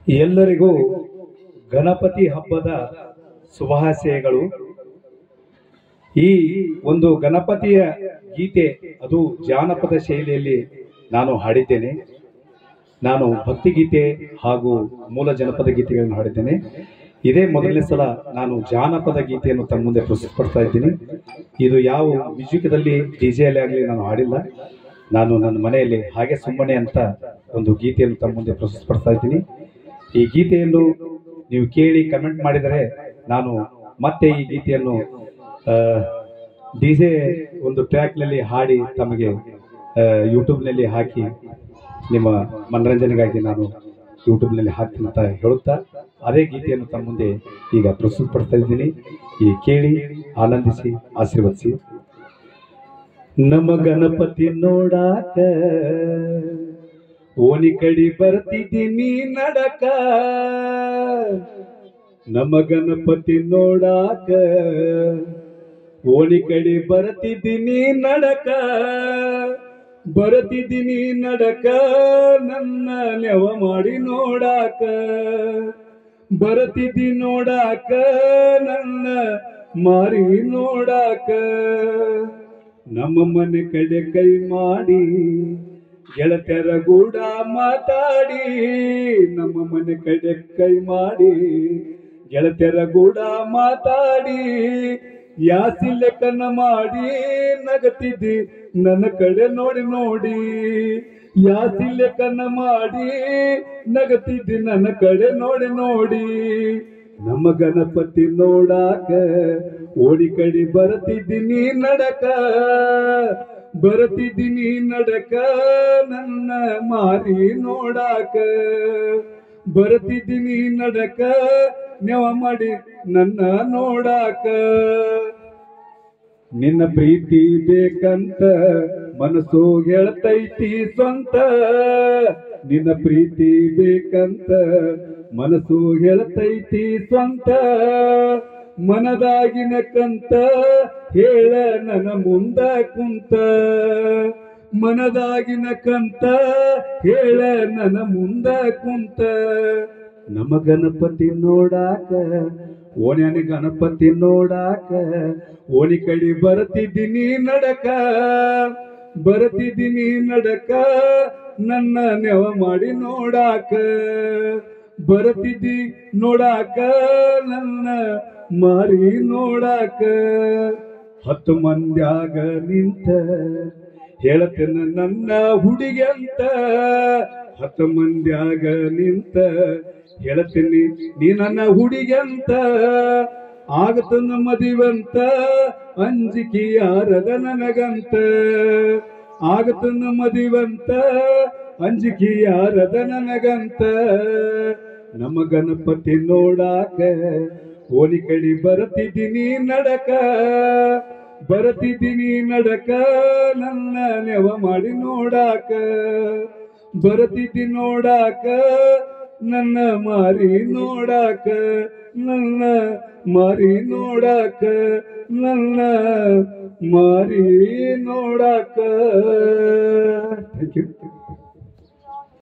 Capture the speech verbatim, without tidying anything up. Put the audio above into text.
ಎಲ್ಲರಿಗೂ ಗಣಪತಿ ಹಬ್ಬದ ಶುಭಾಶಯಗಳು. ಈ ಒಂದು ಗಣಪತಿಯ ಗೀತೆ ಅದು ಜಾನಪದ ಶೈಲಿಯಲ್ಲಿ ನಾನು ಹಾಡಿದ್ದೇನೆ. ನಾನು ಭಕ್ತಿಗೀತೆ ಹಾಗೂ ಮೂಲ ಜನಪದ ಗೀತೆಗಳನ್ನು ಹಾಡಿದ್ದೇನೆ. ಇದೇ ಮೊದಲನೇ ಸಲ ನಾನು ಜಾನಪದ ಗೀತೆಯನ್ನು ತಮ್ಮ ಮುಂದೆ ಪ್ರಸ್ತುತಪಡ್ತಾ ಇದ್ದೀನಿ. ಇದು ಯಾವ ಮ್ಯೂಸಿಕ್ದಲ್ಲಿ ಡಿಜೆಯಲ್ಲಿ ಆಗಲಿ ನಾನು ಹಾಡಿಲ್ಲ. ನಾನು ನನ್ನ ಮನೆಯಲ್ಲಿ ಹಾಗೆ ಸುಮ್ಮನೆ ಅಂತ ಒಂದು ಗೀತೆಯನ್ನು ತಮ್ಮ ಮುಂದೆ ಪ್ರಸ್ತುತಪಡ್ತಾ ಇದ್ದೀನಿ. ಈ ಗೀತೆಯನ್ನು ನೀವು ಕೇಳಿ ಕಮೆಂಟ್ ಮಾಡಿದರೆ ನಾನು ಮತ್ತೆ ಈ ಗೀತೆಯನ್ನು ಡಿಜೆ ಒಂದು ಟ್ರ್ಯಾಕ್ನಲ್ಲಿ ಹಾಡಿ ತಮಗೆ ಯೂಟ್ಯೂಬ್ನಲ್ಲಿ ಹಾಕಿ ನಿಮ್ಮ ಮನರಂಜನೆಗಾಗಿ ನಾನು ಯೂಟ್ಯೂಬ್ನಲ್ಲಿ ಹಾಕ್ತೀನಿ ಅಂತ ಹೇಳುತ್ತಾ ಅದೇ ಗೀತೆಯನ್ನು ತಮ್ಮ ಮುಂದೆ ಈಗ ಪ್ರಸ್ತುತಪಡ್ತಾ ಇದ್ದೀನಿ. ಈ ಕೇಳಿ ಆನಂದಿಸಿ ಆಶೀರ್ವದಿಸಿ. ನಮ್ಮ ಗಣಪತಿ ನೋಡಾಕ ಓಣಿ ಕಡಿ ಬರ್ತಿದ್ದೀನಿ ನಡಕ, ನಮ್ಮ ಗಣಪತಿ ನೋಡಾಕ ಓಣಿ ಕಡಿ ಬರ್ತಿದ್ದೀನಿ ನಡಕ, ಬರ್ತಿದ್ದೀನಿ ನಡಕ ನನ್ನ ನೆವ ಮಾಡಿ ನೋಡಾಕ, ಬರ್ತಿದ್ದಿ ನೋಡಾಕ ನನ್ನ ಮಾರಿ ನೋಡಾಕ, ನಮ್ಮ ಮನೆ ಕಡೆ ಕೈ ಮಾಡಿ ಗೆಳತರ ಗೂಡ ಮಾತಾಡಿ, ನಮ್ಮ ಮನೆ ಕಡೆ ಕೈ ಮಾಡಿ ಗೆಳತರ ಗೂಡ ಮಾತಾಡಿ, ಯಾಸಿಲ್ಲೆ ಕನ್ನ ಮಾಡಿ ನಗತಿದ್ದಿ ನನ್ನ ಕಡೆ ನೋಡಿ ನೋಡಿ, ಯಾಸಿಲ್ಲೆ ಕನ್ನ ಮಾಡಿ ನಗತಿದ್ದಿ ನನ್ನ ಕಡೆ ನೋಡಿ ನೋಡಿ, ನಮ್ಮ ಗಣಪತಿ ನೋಡಾಕ ಓಡಿ ಕಡಿ ಬರ್ತಿದ್ದೀನಿ ನಡಕ, ಬರ್ತಿದ್ದೀನಿ ನಡಕ ನನ್ನ ಮಾರಿ ನೋಡಾಕ, ಬರ್ತಿದ್ದೀನಿ ನಡಕ ನೆವ ಮಾಡಿ ನನ್ನ ನೋಡಾಕ, ನಿನ್ನ ಪ್ರೀತಿ ಬೇಕಂತ ಮನಸ್ಸು ಹೇಳ್ತೈತಿ ಸ್ವಂತ, ನಿನ್ನ ಪ್ರೀತಿ ಬೇಕಂತ ಮನಸ್ಸು ಹೇಳ್ತೈತಿ ಸ್ವಂತ, ಮನದಾಗಿನ ಕಂತ ಹೇಳ ನನ್ನ ಮುಂದ ಕುಂತ, ಮನದಾಗಿನ ಕಂತ ಹೇಳ ನನ್ನ ಮುಂದ ಕುಂತ, ನಮ್ಮ ಗಣಪತಿ ನೋಡಾಕ ಓಣ್ಯಾನಿ ಗಣಪತಿ ನೋಡಾಕ ಓಣಿ ಕಡಿ ಬರ್ತಿದ್ದೀನಿ ನಡಕ, ಬರ್ತಿದ್ದೀನಿ ನಡಕ ನನ್ನ ನೆವ ಮಾಡಿ ನೋಡಾಕ, ಬರ್ತಿದ್ದಿ ನೋಡಾಕ ನನ್ನ ಮಾರಿ ನೋಡಾಕ, ಹತ್ತು ಮಂದ್ಯಾಗ ನಿಂತ ಹೇಳತನ ನನ್ನ ಹುಡುಗಿ ಅಂತ, ಹತ್ತು ಮಂದ್ಯಾಗ ನಿಂತ ಹೇಳತೀನಿ ನೀ ನನ್ನ ಹುಡುಗಿ ಅಂತ, ಆಗತನ ಮದಿವಂತ ಅಂಜಿಕೆ ಯಾರದ ನನಗಂತ, ಆಗತನ ಮದಿವಂತ ಅಂಜಿಕೆ ಯಾರದ ನನಗಂತ, ನಮ್ಮ ಗಣಪತಿ ನೋಡಾಕ ಓಣಿ ಕಡಿ ಬರ್ತಿದ್ದೀನಿ ನಡಕ, ಬರ್ತಿದ್ದೀನಿ ನಡಕ ನನ್ನ ನೆವ ಮಾಡಿ ನೋಡಾಕ, ಬರ್ತಿದ್ದಿ ನೋಡಾಕ ನನ್ನ ಮಾರಿ ನೋಡಾಕ, ನನ್ನ ಮಾರಿ ನೋಡಾಕ, ನನ್ನ ಮಾರಿ ನೋಡಾಕ. Thank you.